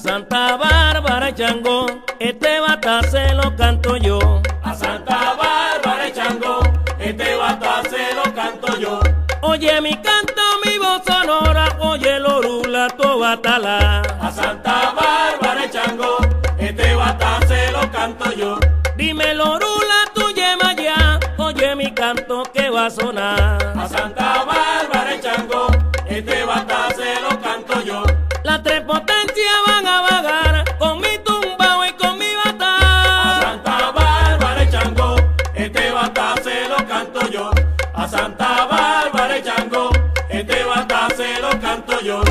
Santa Bárbara y Chango, este bata se lo canto yo. A Santa Bárbara y Chango, este bata se lo canto yo. Oye mi canto, mi voz sonora, oye el orula, tu batalá. A Santa Bárbara y Chango, este bata se lo canto yo. Dime el orula, tu yema ya, oye mi canto que va a sonar. A Santa Bárbara y Chango, este bata se lo canto yo. Las tres potencias van a vagar con mi tumbao y con mi bata. A Santa Bárbara y Chango, este bata se lo canto yo. A Santa Bárbara y Chango, este bata se lo canto yo.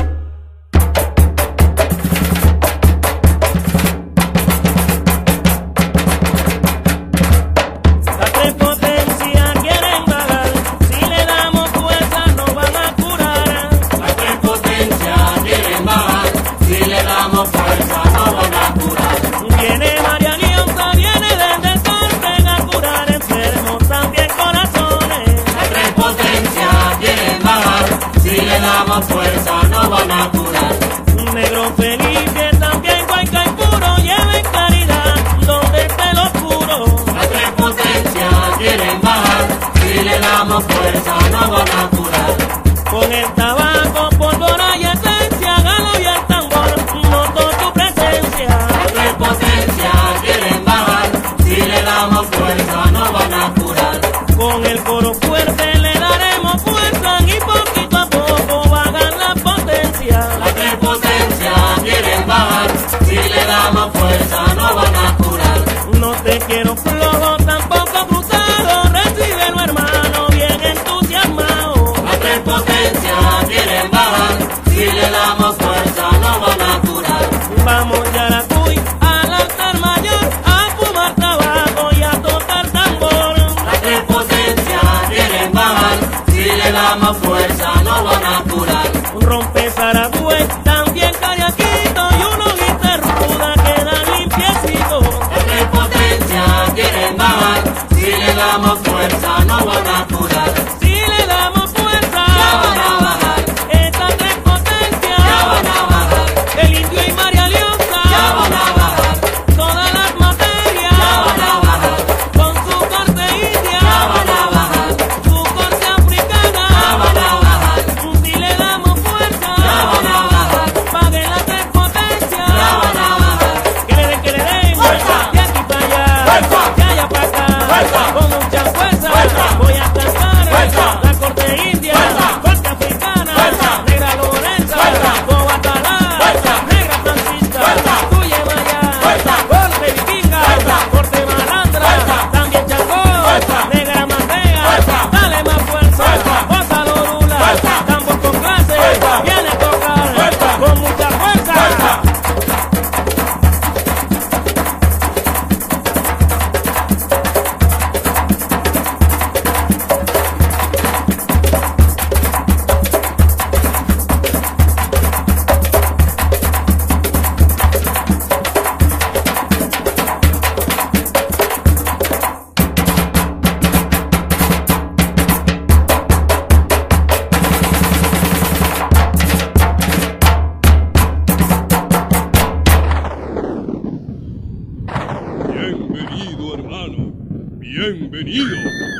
Las tres potencias quieren vagar, si le damos fuerza nos van a curar. Las tres potencias quieren bajar, si le damos fuerza no van a curar. Viene María Leonza, viene desde el Sartén a curar enfermos, también corazones. Las tres potencias quieren bajar, si le damos fuerza no van a curar. Un negro feliz que también cuenca y puro, lleven caridad donde esté lo oscuro. Las tres potencias quieren bajar, si le damos fuerza no van a curar. Con el tabaco, pólvora y esencia, galo y el tambor, noto tu presencia. Las tres potencias quieren bajar, si le damos fuerza no van a curar. Con el coro fuerte le daremos fuerza y poquito a poco bajan las potencias. Las tres potencias quieren bajar, si le damos fuerza no van a curar. No te quiero flojo, tampoco cruzado, recíbelo hermano, bien entusiasmado. Las tres potencias quieren bajar, si le damos fuerza no van a curar. Vamos Yaracuy al altar mayor a fumar tabaco y a tocar tambor. Las tres potencias quieren bajar, si le damos fuerza no van a curar. Un rompe Saragüey, también Cariaquito y unos guitarruda quedan limpiecitos. Las tres potencias quieren bajar, si le damos fuerza no van a curar. Si le damos fuerza, Ya van a bajar, estas tres potencias, ya van a bajar, el indio y María Leonza, ya van a bajar, todas las materias, ya van a bajar, con su corte india, ya van a bajar, su corte ya africana, van a bajar, si le damos fuerza, ya van a bajar, paguen las tres potencias, ya van a bajar. que le den, Fuerza. de aquí para allá, Fuerza. de allá para acá, Fuerza. con mucha fuerza, Fuerza. voy a cantar Fuerza. la corte india, Fuerza. corte africana, Fuerza. negra Lorenza, Fuerza. Cobatalá, Fuerza. negra Francisca, Fuerza. tuya Maya, Fuerza. corte vikinga, Fuerza. corte malandra, Fuerza. también Changó, Fuerza. negra Mandega, Fuerza. dale más fuerza, Fuerza. gózalo Lula, Fuerza. tambor con clase, Fuerza. viene a tocar, Fuerza. con mucha fuerza. Fuerza. Bienvenido, hermano. Bienvenido.